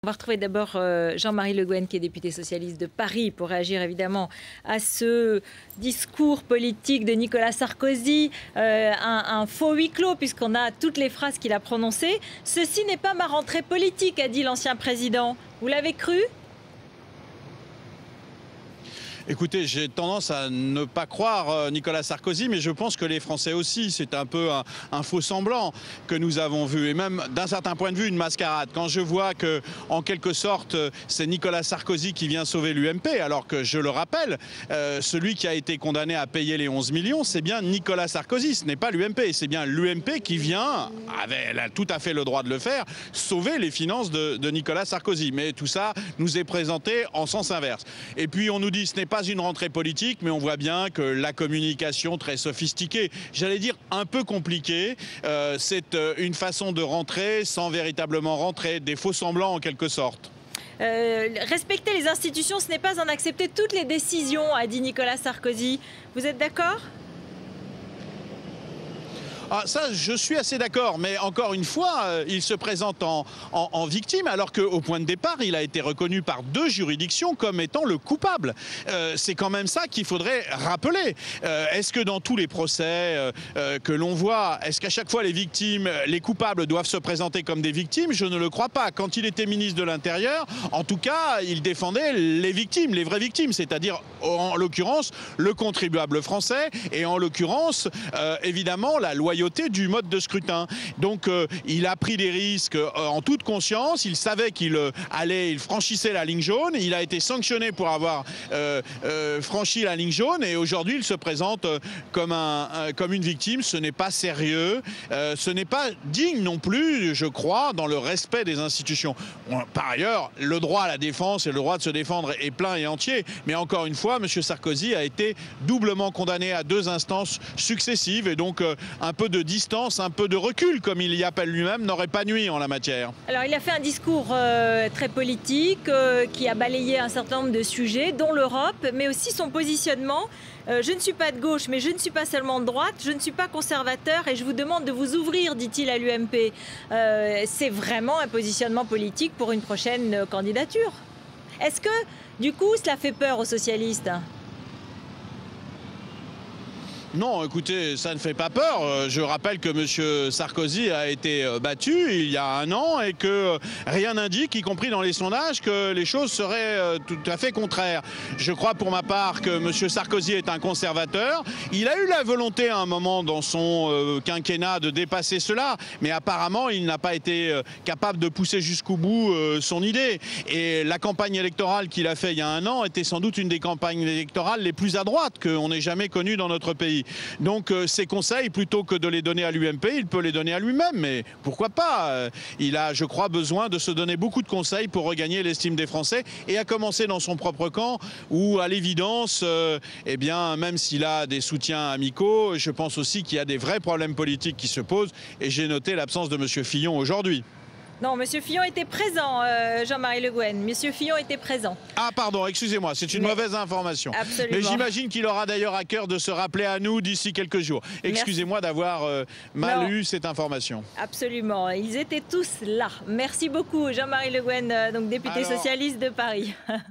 On va retrouver d'abord Jean-Marie Le Guen, qui est député socialiste de Paris, pour réagir évidemment à ce discours politique de Nicolas Sarkozy, un faux huis clos, puisqu'on a toutes les phrases qu'il a prononcées. « Ceci n'est pas ma rentrée politique », a dit l'ancien président. Vous l'avez cru ? Écoutez, j'ai tendance à ne pas croire Nicolas Sarkozy, mais je pense que les Français aussi. C'est un peu un faux semblant que nous avons vu, et même d'un certain point de vue une mascarade. Quand je vois que, en quelque sorte, c'est Nicolas Sarkozy qui vient sauver l'UMP, alors que, je le rappelle, celui qui a été condamné à payer les 11 millions, c'est bien Nicolas Sarkozy, ce n'est pas l'UMP. C'est bien l'UMP qui vient, elle a tout à fait le droit de le faire, sauver les finances de Nicolas Sarkozy. Mais tout ça nous est présenté en sens inverse. Et puis on nous dit ce n'est pas une rentrée politique, mais on voit bien que la communication très sophistiquée, j'allais dire un peu compliquée, c'est une façon de rentrer sans véritablement rentrer, des faux semblants en quelque sorte. Respecter les institutions, ce n'est pas en accepter toutes les décisions, a dit Nicolas Sarkozy. Vous êtes d'accord ? Ah, ça, je suis assez d'accord, mais encore une fois, il se présente en victime, alors qu'au point de départ, il a été reconnu par 2 juridictions comme étant le coupable. C'est quand même ça qu'il faudrait rappeler. Est-ce que dans tous les procès que l'on voit, est-ce qu'à chaque fois les victimes, les coupables doivent se présenter comme des victimes? Je ne le crois pas. Quand il était ministre de l'Intérieur, en tout cas, il défendait les victimes, les vraies victimes, c'est-à-dire, en l'occurrence, le contribuable français et en l'occurrence, évidemment, la loyauté du mode de scrutin. Donc il a pris des risques en toute conscience, il savait qu'il franchissait la ligne jaune, il a été sanctionné pour avoir franchi la ligne jaune, et aujourd'hui il se présente comme une victime. Ce n'est pas sérieux, ce n'est pas digne non plus, je crois, dans le respect des institutions. Par ailleurs, le droit à la défense et le droit de se défendre est plein et entier, mais encore une fois, M. Sarkozy a été doublement condamné à 2 instances successives, et donc un peu de distance, un peu de recul, comme il y appelle lui-même, n'aurait pas nui en la matière. Alors il a fait un discours très politique qui a balayé un certain nombre de sujets, dont l'Europe, mais aussi son positionnement. Je ne suis pas de gauche, mais je ne suis pas seulement de droite, je ne suis pas conservateur et je vous demande de vous ouvrir, dit-il à l'UMP. C'est vraiment un positionnement politique pour une prochaine candidature. Est-ce que, du coup, cela fait peur aux socialistes ? Non, écoutez, ça ne fait pas peur. Je rappelle que M. Sarkozy a été battu il y a 1 an et que rien n'indique, y compris dans les sondages, que les choses seraient tout à fait contraires. Je crois pour ma part que M. Sarkozy est un conservateur. Il a eu la volonté à un moment dans son quinquennat de dépasser cela, mais apparemment il n'a pas été capable de pousser jusqu'au bout son idée. Et la campagne électorale qu'il a fait il y a 1 an était sans doute une des campagnes électorales les plus à droite qu'on ait jamais connues dans notre pays. Donc ces conseils, plutôt que de les donner à l'UMP, il peut les donner à lui-même, mais pourquoi pas? Il a, je crois, besoin de se donner beaucoup de conseils pour regagner l'estime des Français, et à commencer dans son propre camp, où à l'évidence, eh bien, même s'il a des soutiens amicaux, je pense aussi qu'il y a des vrais problèmes politiques qui se posent, et j'ai noté l'absence de M. Fillon aujourd'hui. Non, M. Fillon était présent, Jean-Marie Le Guen. M. Fillon était présent. Ah pardon, excusez-moi, c'est une mauvaise information. Absolument. Mais j'imagine qu'il aura d'ailleurs à cœur de se rappeler à nous d'ici quelques jours. Excusez-moi d'avoir mal eu cette information. Absolument, ils étaient tous là. Merci beaucoup, Jean-Marie Le Guen, donc député socialiste de Paris.